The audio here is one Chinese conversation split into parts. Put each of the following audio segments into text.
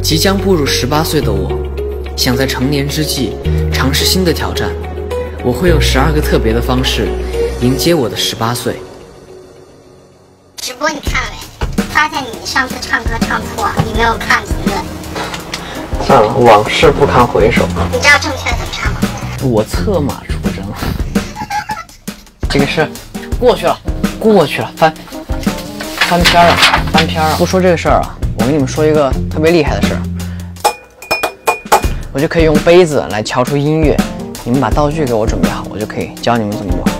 即将步入18岁的我，想在成年之际尝试新的挑战。我会用12个特别的方式迎接我的18岁。 直播你看没？发现你上次唱歌唱错，你没有看评论。 算了，往事不堪回首。 你知道正确怎么唱吗？ 我策马出征。这个事过去了，翻篇了。不说这个事儿啊，我跟你们说一个特别厉害的事儿。我就可以用杯子来敲出音乐，你们把道具给我准备好，我就可以教你们怎么玩。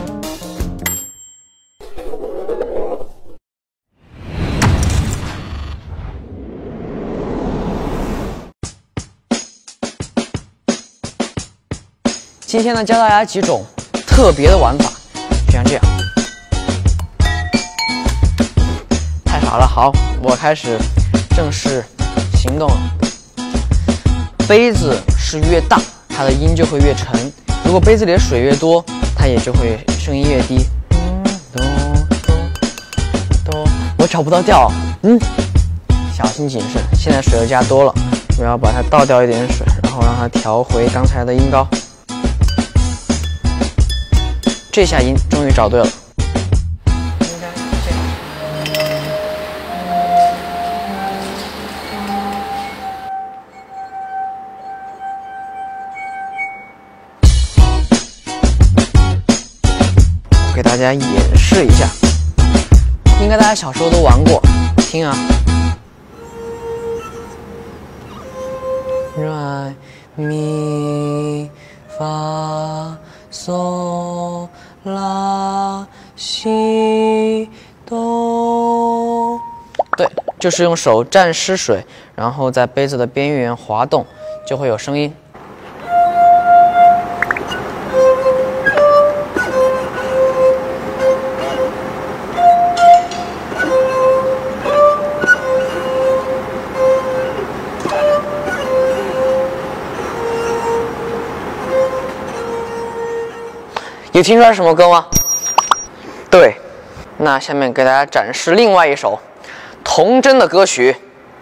今天呢，教大家几种特别的玩法，就像这样。太傻了，好，我开始正式行动了。杯子是越大，它的音就会越沉；如果杯子里的水越多，它也就会声音越低。我找不到调，小心谨慎。现在水又加多了，我要把它倒掉一点水，然后让它调回刚才的音高。这下音终于找对了。我给大家演示一下，应该大家小时候都玩过，听啊。来咪发嗦拉西哆，对，就是用手蘸湿水，然后在杯子的边缘滑动，就会有声音。有听出来什么歌吗？对，那下面给大家展示另外一首童真的歌曲。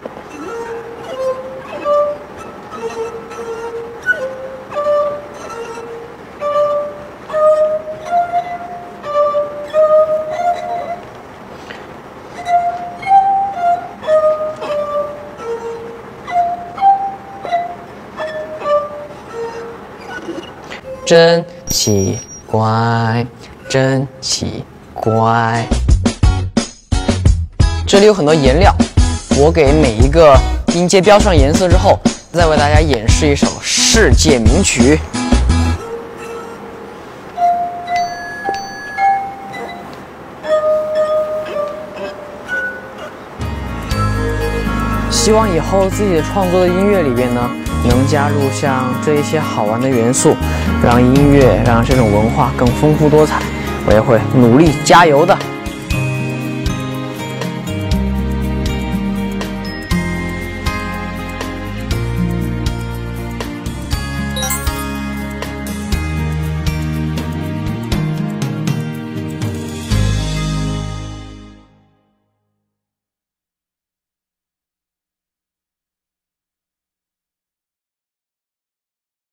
真奇怪，真奇怪。这里有很多颜料，我给每一个音阶标上颜色之后，再为大家演示一首世界名曲。希望以后自己创作的音乐里边呢，能加入像这一些好玩的元素，让音乐，让这种文化更丰富多彩。我也会努力加油的。